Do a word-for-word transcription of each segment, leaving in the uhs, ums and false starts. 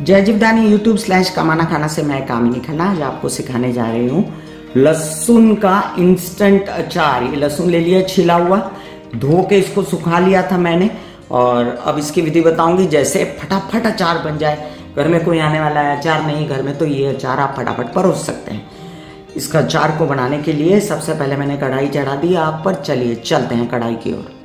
जय Jivdani YouTube slash कमाना खाना से मैं कामिनी खन्ना आज आपको सिखाने जा रही हूँ लहसुन का इंस्टेंट अचार। ये लहसुन ले लिया छिला हुआ, धो के इसको सुखा लिया था मैंने और अब इसकी विधि बताऊंगी जैसे फटाफट अचार बन जाए। घर में कोई आने वाला है, अचार नहीं घर में, तो ये अचार आप फटाफट परोस सकते हैं। इसका अचार को बनाने के लिए सबसे पहले मैंने कढ़ाई चढ़ा दी आग पर। चलिए चलते हैं कढ़ाई की ओर।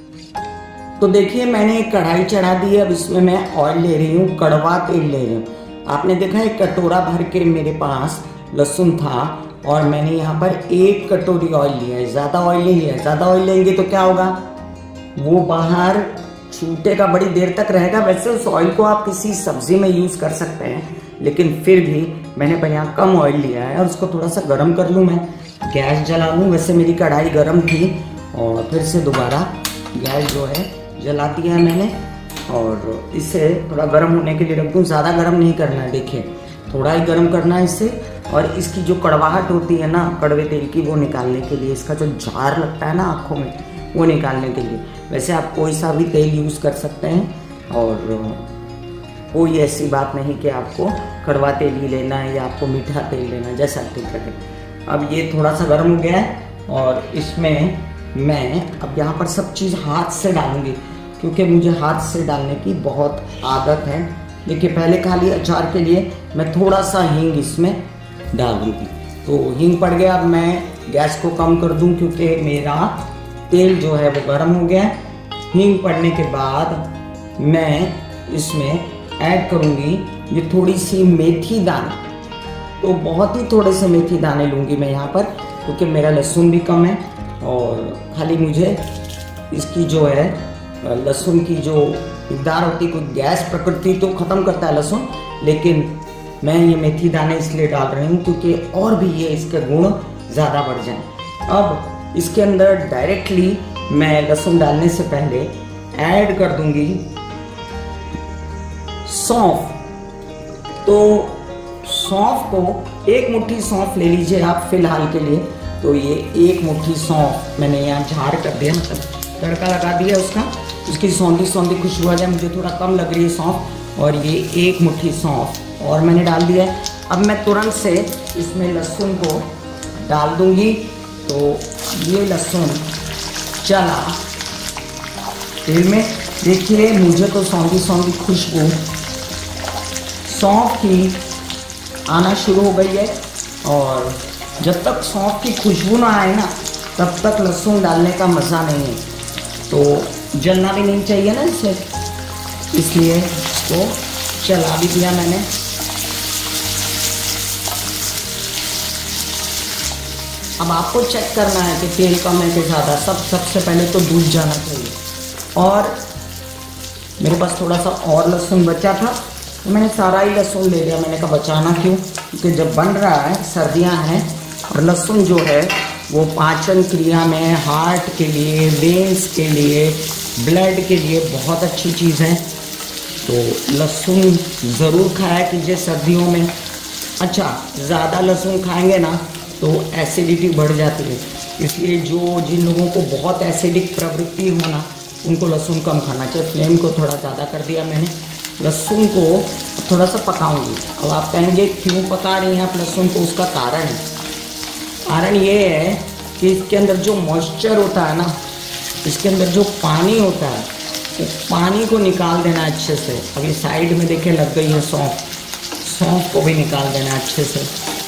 तो देखिए मैंने एक कढ़ाई चढ़ा दी है। अब इसमें मैं ऑयल ले रही हूँ, कड़वा तेल ले रही हूँ। आपने देखा एक कटोरा भर के मेरे पास लहसुन था और मैंने यहाँ पर एक कटोरी ऑयल लिया है। ज़्यादा ऑयल नहीं लिया है। ज़्यादा ऑयल लेंगे तो क्या होगा, वो बाहर छूटेगा, बड़ी देर तक रहेगा। वैसे उस ऑयल को आप किसी सब्जी में यूज़ कर सकते हैं, लेकिन फिर भी मैंने यहाँ कम ऑयल लिया है और उसको थोड़ा सा गर्म कर लूँ। मैं गैस जला लूँ। वैसे मेरी कढ़ाई गर्म थी और फिर से दोबारा गैस जो है जला दिया है मैंने और इसे थोड़ा गर्म होने के लिए रख दूँ। ज़्यादा गर्म नहीं करना है, देखिए थोड़ा ही गर्म करना है इसे। और इसकी जो कड़वाहट होती है ना कड़वे तेल की, वो निकालने के लिए, इसका जो जार लगता है ना आँखों में, वो निकालने के लिए। वैसे आप कोई सा भी तेल यूज़ कर सकते हैं और कोई ऐसी बात नहीं कि आपको कड़वा तेल ही लेना है या आपको मीठा तेल लेना है, जैसा ठीक लगे। अब ये थोड़ा सा गर्म हो गया है और इसमें मैं अब यहाँ पर सब चीज़ हाथ से डालूंगी, क्योंकि मुझे हाथ से डालने की बहुत आदत है। देखिए पहले खाली अचार के लिए मैं थोड़ा सा हींग इसमें डालूंगी। तो हींग पड़ गया। अब मैं गैस को कम कर दूं क्योंकि मेरा तेल जो है वो गर्म हो गया है। हींग पड़ने के बाद मैं इसमें ऐड करूंगी ये थोड़ी सी मेथी दाना। तो बहुत ही थोड़े से मेथी दाने लूँगी मैं यहाँ पर, क्योंकि मेरा लहसुन भी कम है और खाली मुझे इसकी जो है लहसुन की जो मिकदार होती है, कोई गैस प्रकृति तो ख़त्म करता है लहसुन, लेकिन मैं ये मेथी दाने इसलिए डाल रही हूँ क्योंकि और भी ये इसके गुण ज़्यादा बढ़ जाएं। अब इसके अंदर डायरेक्टली मैं लहसुन डालने से पहले ऐड कर दूंगी सौंफ। तो सौंफ को एक मुट्ठी सौंफ ले लीजिए आप फिलहाल के लिए। तो ये एक मुट्ठी सौंफ मैंने यहाँ झाड़ कर दिया, मतलब तड़का लगा दिया उसका। उसकी सौंधी सौंधी खुशबू आ जाए, मुझे थोड़ा कम लग रही है सौंफ, और ये एक मुट्ठी सौंफ और मैंने डाल दिया है। अब मैं तुरंत से इसमें लहसुन को डाल दूंगी। तो ये लहसुन चला तेल में। देखिए मुझे तो सौंधी सौंधी खुशबू सौंफ की आना शुरू हो गई है और जब तक सौंफ की खुशबू ना आए ना तब तक लहसुन डालने का मज़ा नहीं है। तो जलना भी नहीं चाहिए ना इससे, इसलिए इसको चला भी दिया मैंने। अब आपको चेक करना है कि तेल कम है कि ज़्यादा। सब सबसे पहले तो दूध जाना चाहिए। और मेरे पास थोड़ा सा और लहसुन बचा था तो मैंने सारा ही लहसुन ले लिया। मैंने कहा बचाना क्यों, क्योंकि जब बन रहा है, सर्दियां हैं और लहसुन जो है वो पाचन क्रिया में, हार्ट के लिए, वेन्स के लिए, ब्लड के लिए बहुत अच्छी चीज़ है। तो लहसुन ज़रूर खाया कीजिए सर्दियों में। अच्छा, ज़्यादा लहसुन खाएंगे ना तो एसिडिटी बढ़ जाती है, इसलिए जो जिन लोगों को बहुत एसिडिक प्रवृत्ति हो ना, उनको लहसुन कम खाना चाहिए। फ्लेम को थोड़ा ज़्यादा कर दिया मैंने। लहसुन को थोड़ा सा पकाऊंगी। अब आप कहेंगे क्यों पका रही हैं आप लहसुन को, उसका कारण है। कारण ये है कि इसके अंदर जो मॉइस्चर होता है ना, इसके अंदर जो पानी होता है, वो पानी को निकाल देना अच्छे से। अभी साइड में देखिए लग गई है सौंफ, सौंफ को भी निकाल देना अच्छे से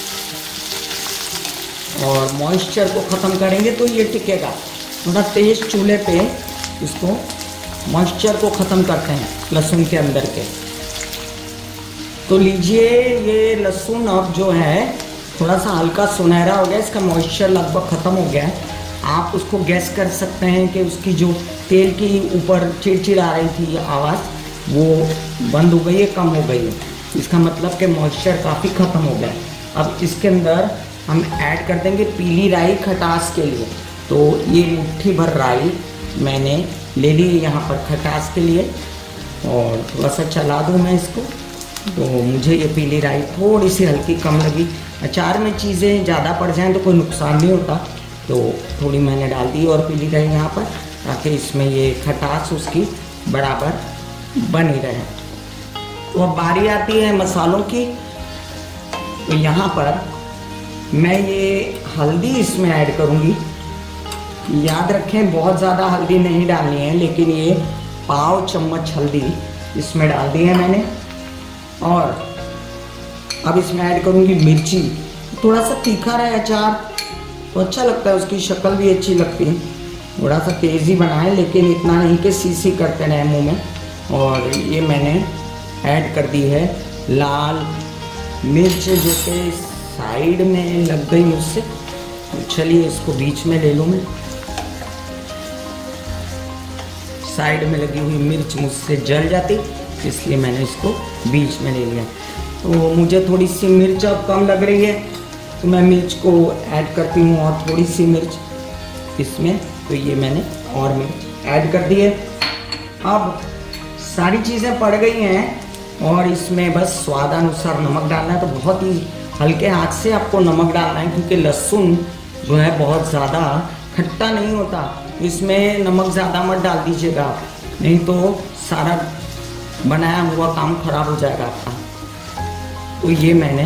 और मॉइस्चर को ख़त्म करेंगे तो ये टिकेगा। थोड़ा तेज़ चूल्हे पे इसको मॉइस्चर को ख़त्म करते हैं लहसुन के अंदर के। तो लीजिए ये लहसुन अब जो है थोड़ा सा हल्का सुनहरा हो गया, इसका मॉइस्चर लगभग ख़त्म हो गया है। आप उसको गैस कर सकते हैं कि उसकी जो तेल की ऊपर चिड़चिड़ आ रही थी आवाज़, वो बंद हो गई है, कम हो गई है। इसका मतलब कि मॉइस्चर काफ़ी ख़त्म हो गया है। अब इसके अंदर हम ऐड कर देंगे पीली राई खटास के लिए। तो ये मुट्ठी भर राई मैंने ले ली यहाँ पर खटास के लिए और थोड़ा सा चला दूँ मैं इसको। तो मुझे ये पीली राई थोड़ी सी हल्की कम लगी। अचार में चीज़ें ज़्यादा पड़ जाएं तो कोई नुकसान नहीं होता, तो थोड़ी मैंने डाल दी और पीली राई यहाँ पर, ताकि इसमें ये खटास उसकी बराबर बनी रहे। तो अब बारी आती है मसालों की। तो यहाँ पर मैं ये हल्दी इसमें ऐड करूँगी। याद रखें बहुत ज़्यादा हल्दी नहीं डालनी है, लेकिन ये पाव चम्मच हल्दी इसमें डाल दी है मैंने। और अब इसमें ऐड करूँगी मिर्ची। थोड़ा सा तीखा रहे अचार तो अच्छा लगता है, उसकी शक्ल भी अच्छी लगती है। थोड़ा सा तेज़ी बनाए, लेकिन इतना नहीं कि सी सी करते रहे मुँह में। और ये मैंने ऐड कर दी है लाल मिर्च, जो कि साइड में लग गई मुझसे। तो चलिए इसको बीच में ले लूँ मैं। साइड में लगी हुई मिर्च मुझसे जल जाती, इसलिए मैंने इसको बीच में ले लिया। तो मुझे थोड़ी सी मिर्च अब कम लग रही है, तो मैं मिर्च को ऐड करती हूँ और थोड़ी सी मिर्च इसमें। तो ये मैंने और मिर्च ऐड कर दी है। अब सारी चीज़ें पड़ गई हैं और इसमें बस स्वादानुसार नमक डालना है। तो बहुत ही हल्के हाथ से आपको नमक डालना है, क्योंकि लहसुन जो है बहुत ज़्यादा खट्टा नहीं होता। इसमें नमक ज़्यादा मत डाल दीजिएगा, नहीं तो सारा बनाया हुआ काम खराब हो जाएगा आपका। तो ये मैंने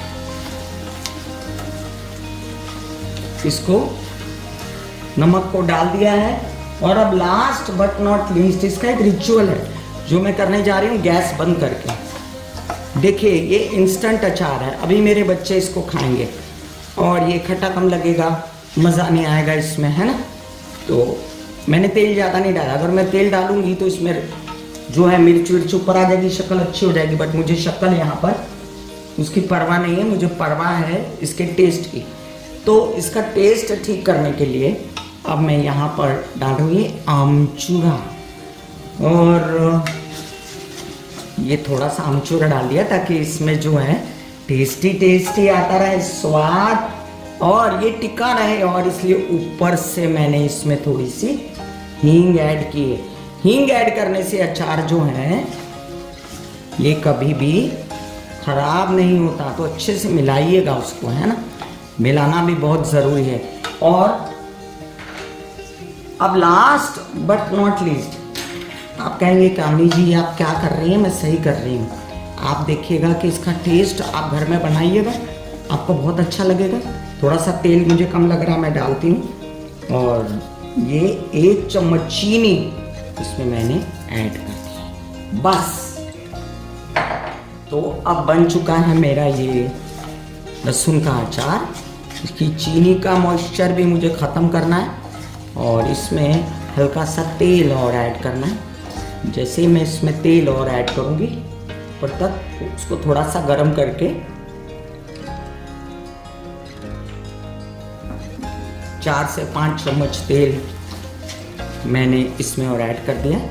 इसको नमक को डाल दिया है। और अब लास्ट बट नॉट लीस्ट, इसका एक रिचुअल है जो मैं करने जा रही हूँ गैस बंद करके। देखिए ये इंस्टेंट अचार है, अभी मेरे बच्चे इसको खाएंगे और ये खट्टा कम लगेगा, मज़ा नहीं आएगा इसमें, है ना। तो मैंने तेल ज़्यादा नहीं डाला। अगर मैं तेल डालूंगी तो इसमें जो है मिर्च विर्च ऊपर आ जाएगी, शक्ल अच्छी हो जाएगी। बट मुझे शक्ल यहाँ पर उसकी परवाह नहीं है, मुझे परवाह है इसके टेस्ट की। तो इसका टेस्ट ठीक करने के लिए अब मैं यहाँ पर डालूंगी आमचूरा। और ये थोड़ा सा आमचूरा डाल दिया ताकि इसमें जो है टेस्टी टेस्टी आता रहे स्वाद, और ये टिका रहे। और इसलिए ऊपर से मैंने इसमें थोड़ी सी हींग ऐड की है। हींग ऐड करने से अचार जो है ये कभी भी खराब नहीं होता। तो अच्छे से मिलाइएगा उसको, है ना, मिलाना भी बहुत ज़रूरी है। और अब लास्ट बट नॉट लीस्ट, आप कहेंगे कामनी जी आप क्या कर रही हैं, मैं सही कर रही हूँ। आप देखिएगा कि इसका टेस्ट आप घर में बनाइएगा, आपको बहुत अच्छा लगेगा। थोड़ा सा तेल मुझे कम लग रहा है, मैं डालती हूँ। और ये एक चम्मच चीनी इसमें मैंने ऐड कर दी, बस। तो अब बन चुका है मेरा ये लहसुन का अचार। इसकी चीनी का मॉइस्चर भी मुझे ख़त्म करना है और इसमें हल्का सा तेल और ऐड करना है। जैसे ही मैं इसमें तेल और ऐड करूँगी तब तक उसको थोड़ा सा गर्म करके चार से पाँच चम्मच तेल मैंने इसमें और ऐड कर दिया।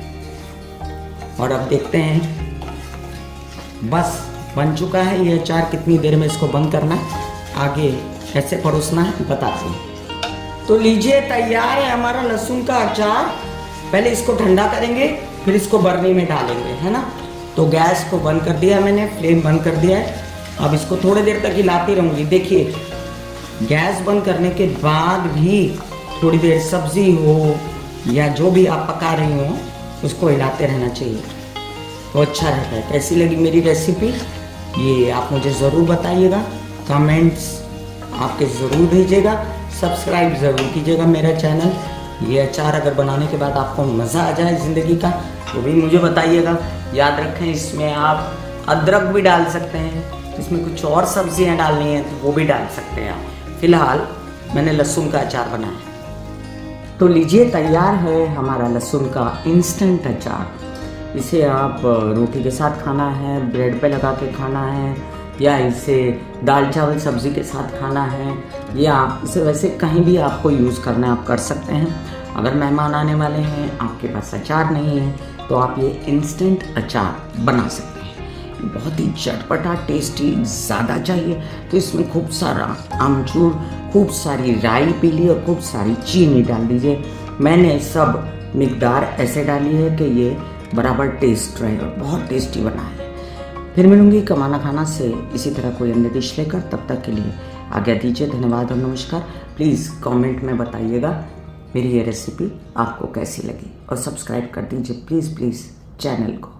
और अब देखते हैं, बस बन चुका है ये अचार। कितनी देर में इसको बंद करना है, आगे कैसे परोसना है बताते हैं। तो लीजिए तैयार है हमारा लहसुन का अचार। पहले इसको ठंडा करेंगे, फिर इसको बर्नी में डालेंगे, है ना। तो गैस को बंद कर दिया मैंने, फ्लेम बंद कर दिया है। अब इसको थोड़ी देर तक हिलाती रहूँगी। देखिए गैस बंद करने के बाद भी थोड़ी देर सब्जी हो या जो भी आप पका रही हो उसको हिलाते रहना चाहिए, तो अच्छा रहता है। कैसी लगी मेरी रेसिपी ये आप मुझे ज़रूर बताइएगा, कमेंट्स आपके ज़रूर भेजिएगा, सब्सक्राइब ज़रूर कीजिएगा मेरा चैनल। ये अचार अगर बनाने के बाद आपको मज़ा आ जाए ज़िंदगी का तो भी मुझे बताइएगा। याद रखें इसमें आप अदरक भी डाल सकते हैं, इसमें कुछ और सब्जियां डालनी है तो वो भी डाल सकते हैं आप। फिलहाल मैंने लहसुन का अचार बनाया। तो लीजिए तैयार है हमारा लहसुन का इंस्टेंट अचार। इसे आप रोटी के साथ खाना है, ब्रेड पे लगा के खाना है, या इसे दाल चावल सब्जी के साथ खाना है, या इसे वैसे कहीं भी आपको यूज़ करना है आप कर सकते हैं। अगर मेहमान आने वाले हैं, आपके पास अचार नहीं है, तो आप ये इंस्टेंट अचार बना सकते हैं। बहुत ही चटपटा टेस्टी ज़्यादा चाहिए तो इसमें खूब सारा आमचूर, खूब सारी राई पीली और खूब सारी चीनी डाल दीजिए। मैंने सब मिकदार ऐसे डाली है कि ये बराबर टेस्ट रहे और बहुत टेस्टी बना है। फिर मिलूंगी कमाना खाना से इसी तरह कोई अन्य डिश लेकर। तब तक के लिए आज्ञा दीजिए, धन्यवाद और नमस्कार। प्लीज़ कमेंट में बताइएगा मेरी ये रेसिपी आपको कैसी लगी और सब्सक्राइब कर दीजिए प्लीज़ प्लीज़ चैनल को।